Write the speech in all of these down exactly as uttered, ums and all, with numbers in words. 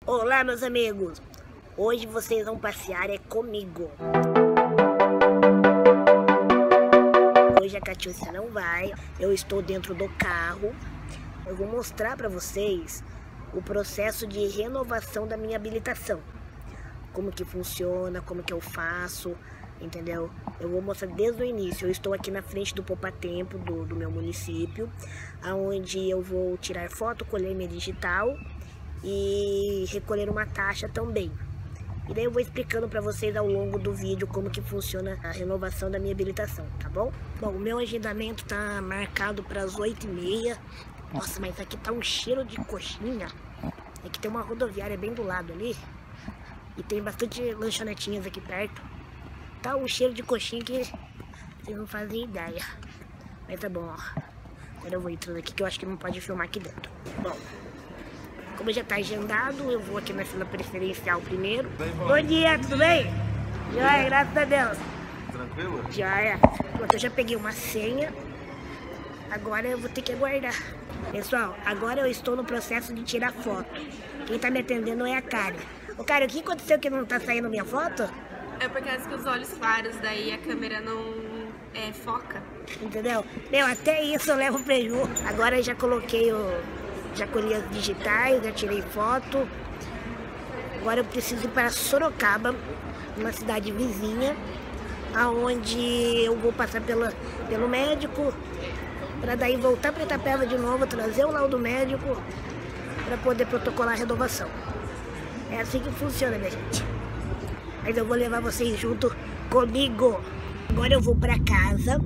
Olá, meus amigos! Hoje vocês vão passear é comigo. Hoje a Catiúcia não vai, eu estou dentro do carro. Eu vou mostrar para vocês o processo de renovação da minha habilitação. Como que funciona, como que eu faço, entendeu? Eu vou mostrar desde o início. Eu estou aqui na frente do Poupatempo do, do meu município, onde eu vou tirar foto, colher minha digital e recolher uma taxa também. E daí eu vou explicando para vocês ao longo do vídeo como que funciona a renovação da minha habilitação, tá bom? Bom, o meu agendamento tá marcado para as oito e meia. Nossa, mas aqui tá um cheiro de coxinha. É que tem uma rodoviária bem do lado ali. E tem bastante lanchonetinhas aqui perto. Tá um cheiro de coxinha que vocês não fazem ideia. Mas tá bom, ó. Agora eu vou entrando aqui que eu acho que não pode filmar aqui dentro. Bom, como já tá agendado, eu vou aqui na fila preferencial primeiro. Bem, bom. Bom dia, tudo bem? Joia, graças a Deus. Tranquilo? Joia. Pronto, eu já peguei uma senha. Agora eu vou ter que aguardar. Pessoal, agora eu estou no processo de tirar foto. Quem tá me atendendo é a Karen. Ô Karen, o que aconteceu que não tá saindo minha foto? É por causa que os olhos claros, daí a câmera não é, foca. Entendeu? Meu, até isso eu levo preju. Agora eu já coloquei o... Já colhi as digitais, já tirei foto. Agora eu preciso ir para Sorocaba, uma cidade vizinha, aonde eu vou passar pela, pelo médico, para daí voltar para Itapeva de novo, trazer o laudo médico, para poder protocolar a renovação. É assim que funciona, minha gente. Mas eu vou levar vocês junto comigo. Agora eu vou para casa,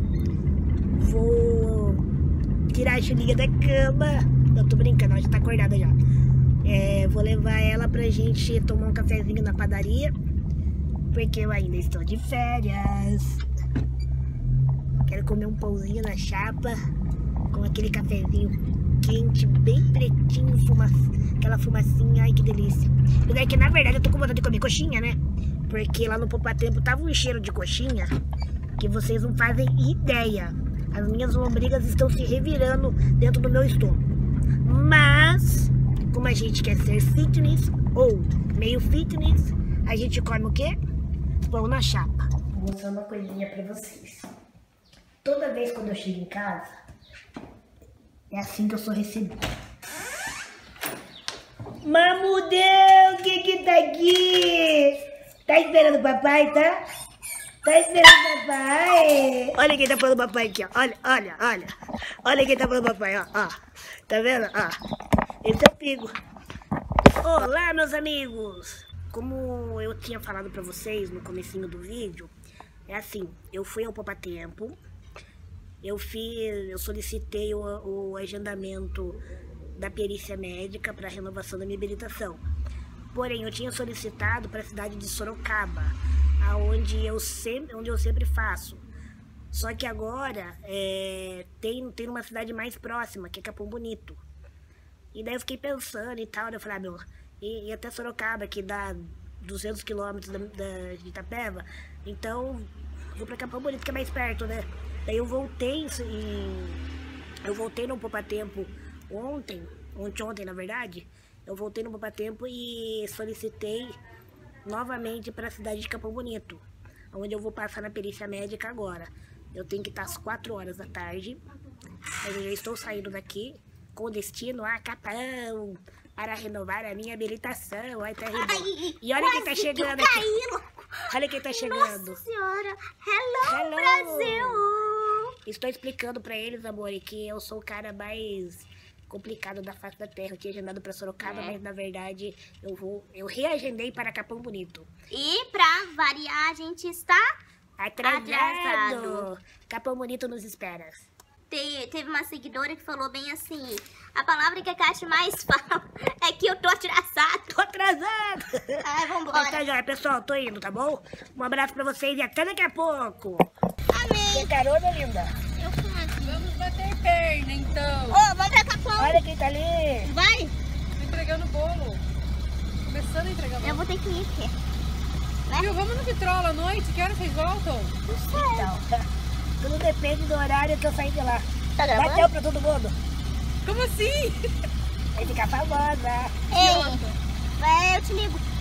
vou tirar a Julinha da cama. Eu tô brincando, ela já tá acordada já. É, vou levar ela pra gente tomar um cafezinho na padaria, porque eu ainda estou de férias. Quero comer um pãozinho na chapa, com aquele cafezinho quente, bem pretinho, fumaça, aquela fumacinha, ai que delícia. E daí que na verdade eu tô com vontade de comer coxinha, né? Porque lá no Poupatempo tava um cheiro de coxinha que vocês não fazem ideia. As minhas lombrigas estão se revirando dentro do meu estômago. Mas, como a gente quer ser fitness, ou meio fitness, a gente come o quê? Pão na chapa. Vou mostrar uma coisinha pra vocês. Toda vez quando eu chego em casa, é assim que eu sou recebida. Mamudão, o que que tá aqui? Tá esperando o papai, tá? Tá esperando o papai? Olha quem tá falando papai aqui, ó. Olha, olha, olha. Olha quem tá falando papai, ó. ó. Tá vendo? Ó. Esse é o Pigo. Olá, meus amigos. Como eu tinha falado pra vocês no comecinho do vídeo, é assim, eu fui ao Poupatempo, eu fiz, eu solicitei o, o agendamento da perícia médica para renovação da minha habilitação. Porém, eu tinha solicitado para a cidade de Sorocaba, aonde eu sempre, onde eu sempre faço. Só que agora é, tem, tem uma cidade mais próxima, que é Capão Bonito. E daí eu fiquei pensando e tal, eu falei, ah, meu, e, e até Sorocaba, que dá duzentos quilômetros da, da, de Itapeva, então vou pra Capão Bonito, que é mais perto, né? Daí eu voltei em, eu voltei no Poupatempo ontem, ontem, ontem na verdade, eu voltei no Poupatempo e solicitei novamente para a cidade de Capão Bonito, onde eu vou passar na perícia médica agora. Eu tenho que estar às quatro horas da tarde, mas eu já estou saindo daqui com destino a Capão para renovar a minha habilitação. Ai, tá Ai, e olha quem tá chegando que aqui. Caí, olha quem tá chegando. Nossa senhora. Hello, Hello. Brasil! Estou explicando para eles, amor, que eu sou o cara mais complicado da face da terra. Eu tinha agendado para Sorocaba, é. mas na verdade eu vou, eu reagendei para Capão Bonito. E pra variar, a gente está atrasado. atrasado. Capão Bonito nos espera. Te, teve uma seguidora que falou bem assim, a palavra que a Kátia mais fala é que eu tô atrasado. Tô atrasado. Ai, vambora. Tá, já, pessoal, tô indo, tá bom? Um abraço pra vocês e até daqui a pouco. Amém. Quer carona, linda? Eu faço. Vamos bater perna, então. Ô, oh, vamos pra Capão. Olha quem tá ali. Vai. Tô entregando bolo. Começando a entregar bolo. Eu vou ter que ir, quê? Né? Viu, vamos no Vitrola à noite? Que hora vocês voltam? Não sei. Então, tudo depende do horário que eu sair de lá. Tá gravando? Bateu pra todo mundo. Como assim? Vai ficar famosa. Ei,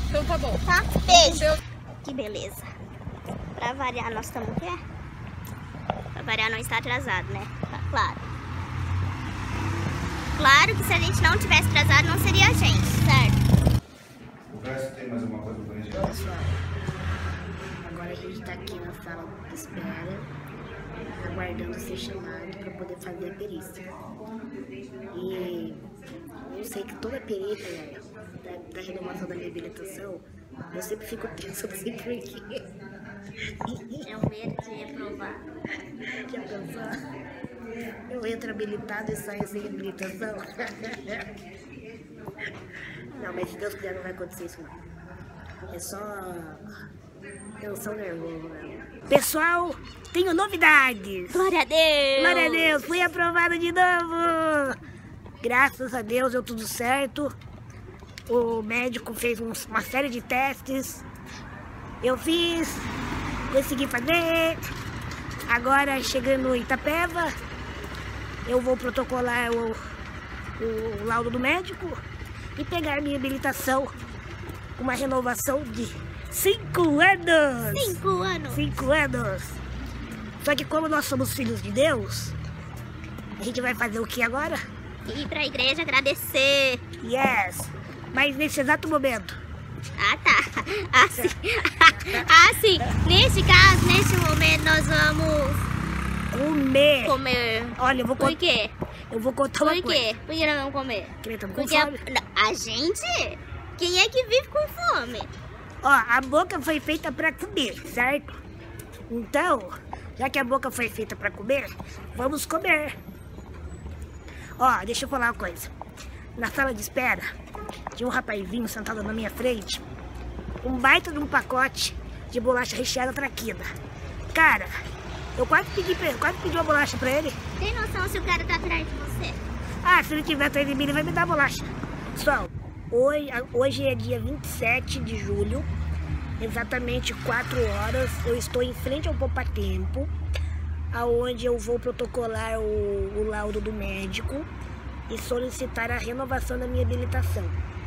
Então tá bom. Tá? Com Beijo. Deus. Que beleza. Pra variar, nós estamos o quê? Pra variar, não está atrasado, né? Tá claro. Claro que se a gente não tivesse atrasado, não seria a gente, certo? O resto tem mais alguma coisa pra gente? Pessoal, agora a gente tá aqui na sala de espera, aguardando ser chamado para poder fazer a perícia. E eu sei que toda perícia, né, da, da renovação da minha habilitação, eu sempre fico tensa, não sei por quê. É o medo de reprovar. Já pensou? Eu entro habilitado e saio sem habilitação. Não, mas se Deus quiser não vai acontecer isso não. É só tensão nervosa mesmo. Pessoal, tenho novidades. Glória a Deus! Glória a Deus, fui aprovado de novo. Graças a Deus deu tudo certo. O médico fez uns, uma série de testes. Eu fiz, consegui fazer. Agora chegando em Itapeva, eu vou protocolar o, o laudo do médico e pegar minha habilitação com uma renovação de cinco anos. Cinco anos. Cinco anos. Só que como nós somos filhos de Deus, a gente vai fazer o que agora? Ir pra igreja agradecer. Yes. Mas nesse exato momento. Ah, tá. Assim. Assim. Neste caso, neste momento, nós vamos Comer. comer. Olha, eu vou Por contar. quê? Eu vou contar uma Por coisa. quê? Por que nós vamos comer? Que nem tamo com Porque a, fome. não, a gente? Quem é que vive com fome? Ó, a boca foi feita pra comer, certo? Então, já que a boca foi feita pra comer, vamos comer. Ó, deixa eu falar uma coisa. Na sala de espera, tinha um rapazinho sentado na minha frente, um baita de um pacote de bolacha recheada traquina. Cara, eu quase pedi, pra ele, quase pedi uma bolacha pra ele. Tem noção se o cara tá atrás de você? Ah, se ele tiver atrás de mim, ele vai me dar bolacha. Pessoal, hoje, hoje é dia vinte e sete de julho, exatamente quatro horas. Eu estou em frente ao Poupatempo, aonde eu vou protocolar o, o laudo do médico e solicitar a renovação da minha habilitação.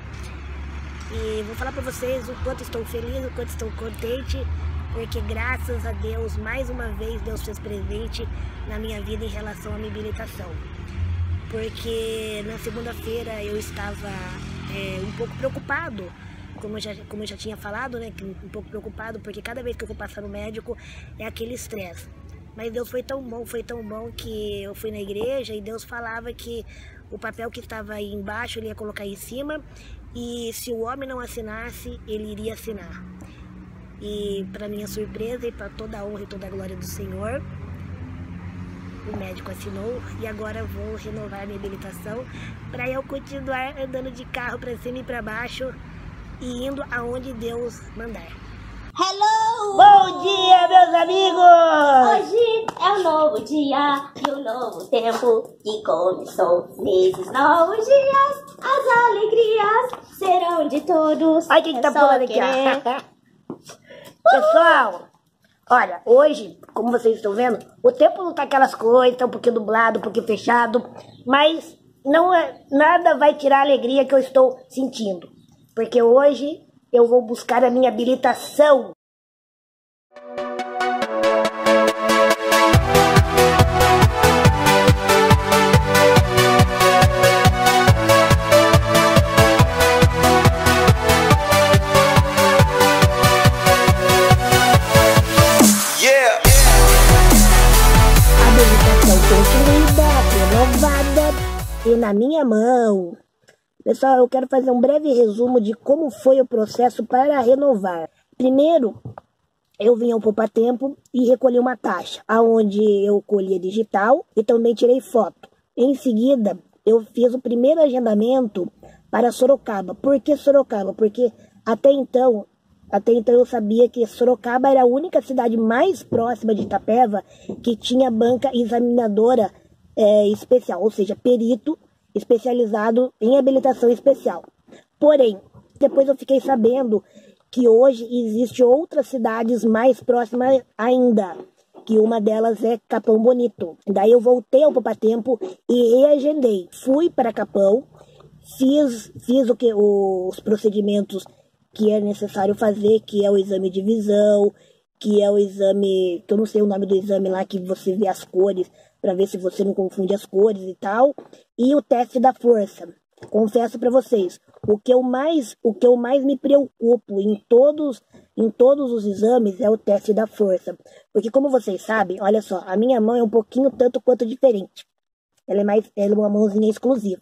E vou falar para vocês o quanto estou feliz, o quanto estou contente, porque graças a Deus, mais uma vez, Deus fez presente na minha vida em relação à minha habilitação. Porque na segunda-feira eu estava é, um pouco preocupado, como eu, já, como eu já tinha falado, né, um pouco preocupado, porque cada vez que eu vou passar no médico é aquele estresse. Mas Deus foi tão bom, foi tão bom que eu fui na igreja e Deus falava que o papel que estava aí embaixo ele ia colocar aí em cima e se o homem não assinasse, ele iria assinar. E para minha surpresa e para toda a honra e toda a glória do Senhor, o médico assinou e agora eu vou renovar minha habilitação para eu continuar andando de carro para cima e para baixo e indo aonde Deus mandar. Hello! Bom dia, meus amigos! Hoje é um novo dia e um novo tempo que começou. Nesses novos dias, as alegrias serão de todos. Olha quem tá pulando aqui, ó. Pessoal, olha, hoje, como vocês estão vendo, o tempo não tá aquelas coisas, tá um pouquinho nublado, um pouquinho fechado, mas não é, nada vai tirar a alegria que eu estou sentindo, porque hoje eu vou buscar a minha habilitação. Renovada e na minha mão. Pessoal, eu quero fazer um breve resumo de como foi o processo para renovar. Primeiro, eu vim ao Poupatempo e recolhi uma taxa, aonde eu colhi digital e também tirei foto. Em seguida, eu fiz o primeiro agendamento para Sorocaba. Por que Sorocaba? Porque até então, até então eu sabia que Sorocaba era a única cidade mais próxima de Itapeva que tinha banca examinadora É, especial, ou seja, perito especializado em habilitação especial. Porém, depois eu fiquei sabendo que hoje existe outras cidades mais próximas ainda, que uma delas é Capão Bonito. Daí eu voltei ao Poupatempo e reagendei. Fui para Capão, fiz, fiz o que, os procedimentos que é necessário fazer, que é o exame de visão, que é o exame, que eu não sei o nome do exame lá, que você vê as cores, para ver se você não confunde as cores e tal, e o teste da força. Confesso para vocês, o que eu mais, o que eu mais me preocupo em todos, em todos os exames é o teste da força. Porque como vocês sabem, olha só, a minha mão é um pouquinho tanto quanto diferente. Ela é mais, ela é uma mãozinha exclusiva.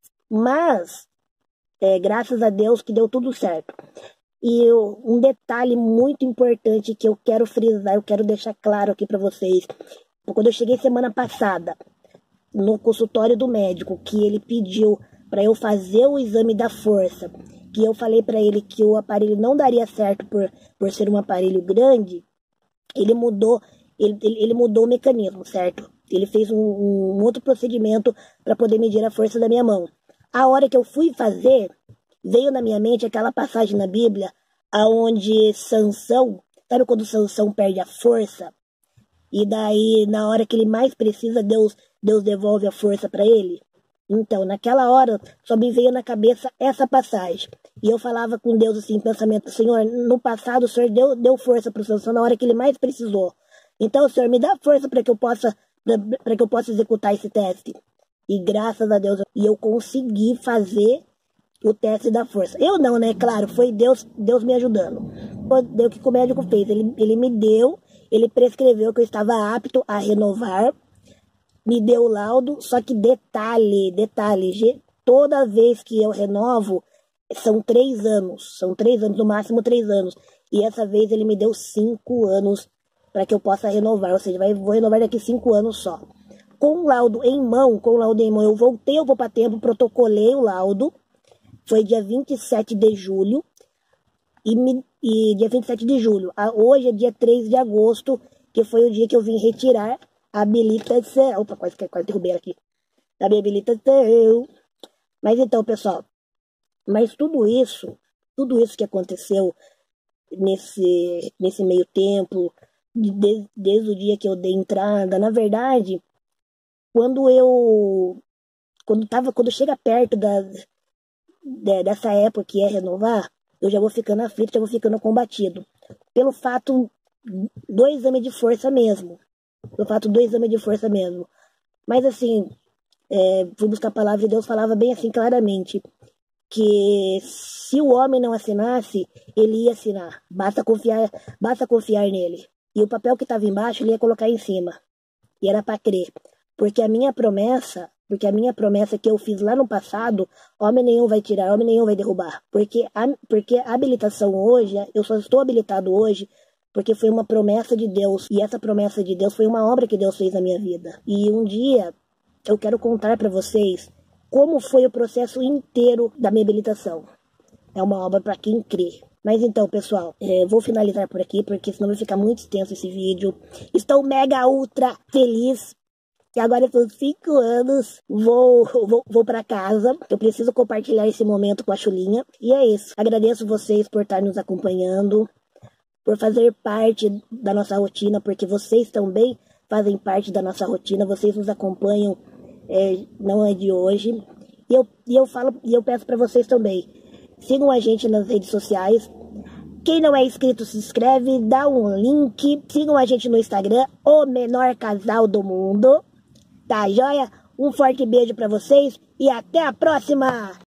Mas, é, graças a Deus que deu tudo certo. E eu, um detalhe muito importante que eu quero frisar, eu quero deixar claro aqui para vocês. Quando eu cheguei semana passada no consultório do médico, que ele pediu para eu fazer o exame da força, que eu falei para ele que o aparelho não daria certo por, por ser um aparelho grande, ele mudou, ele, ele mudou o mecanismo, certo? Ele fez um, um outro procedimento para poder medir a força da minha mão. A hora que eu fui fazer, veio na minha mente aquela passagem na Bíblia, aonde Sansão, sabe quando Sansão perde a força? E daí, na hora que ele mais precisa, Deus, Deus devolve a força para ele? Então, naquela hora, só me veio na cabeça essa passagem. E eu falava com Deus assim, em pensamento, Senhor, no passado o Senhor deu, deu força para o Sansão na hora que ele mais precisou. Então, Senhor, me dá força para que eu possa, para que eu possa executar esse teste. E graças a Deus, e eu consegui fazer o teste da força. Eu não, né? Claro, foi Deus, Deus me ajudando. Deu o que o médico fez. Ele, ele me deu, ele prescreveu que eu estava apto a renovar. Me deu o laudo, só que detalhe, detalhe, toda vez que eu renovo, são três anos, são três anos, no máximo três anos, e essa vez ele me deu cinco anos para que eu possa renovar, ou seja, vai, vou renovar daqui cinco anos só. Com o laudo em mão, com o laudo em mão, eu voltei ao Poupa Tempo, protocolei o laudo, foi dia vinte e sete de julho, e, me, e dia vinte e sete de julho, a, hoje é dia três de agosto, que foi o dia que eu vim retirar a habilitação. Opa, quase, quase derrubei ela aqui. A minha habilitação. Mas então, pessoal, mas tudo isso, tudo isso que aconteceu nesse, nesse meio tempo, de, desde o dia que eu dei entrada, na verdade, quando eu, quando tava, quando chega perto da, de, dessa época que é renovar, eu já vou ficando aflito, já vou ficando combatido. Pelo fato do exame de força mesmo. Eu faço do exame de força mesmo. Mas assim, é, fui buscar a palavra de Deus, falava bem assim claramente, que se o homem não assinasse, ele ia assinar. Basta confiar, basta confiar nele. E o papel que estava embaixo, ele ia colocar em cima. E era para crer. Porque a minha promessa, porque a minha promessa que eu fiz lá no passado, homem nenhum vai tirar, homem nenhum vai derrubar. Porque a, porque a habilitação hoje, eu só estou habilitado hoje porque foi uma promessa de Deus. E essa promessa de Deus foi uma obra que Deus fez na minha vida. E um dia eu quero contar para vocês como foi o processo inteiro da minha habilitação. É uma obra para quem crê. Mas então, pessoal, é, vou finalizar por aqui, porque senão vai ficar muito extenso esse vídeo. Estou mega ultra feliz. E agora são cinco anos, vou, vou, vou para casa. Eu preciso compartilhar esse momento com a Chulinha. E é isso. Agradeço vocês por estar nos acompanhando, por fazer parte da nossa rotina, porque vocês também fazem parte da nossa rotina, vocês nos acompanham, é, não é de hoje. E eu, e eu falo, e eu peço para vocês também, sigam a gente nas redes sociais. Quem não é inscrito, se inscreve, dá um link. Sigam a gente no Instagram, o menor casal do mundo. Tá joia? Um forte beijo para vocês e até a próxima!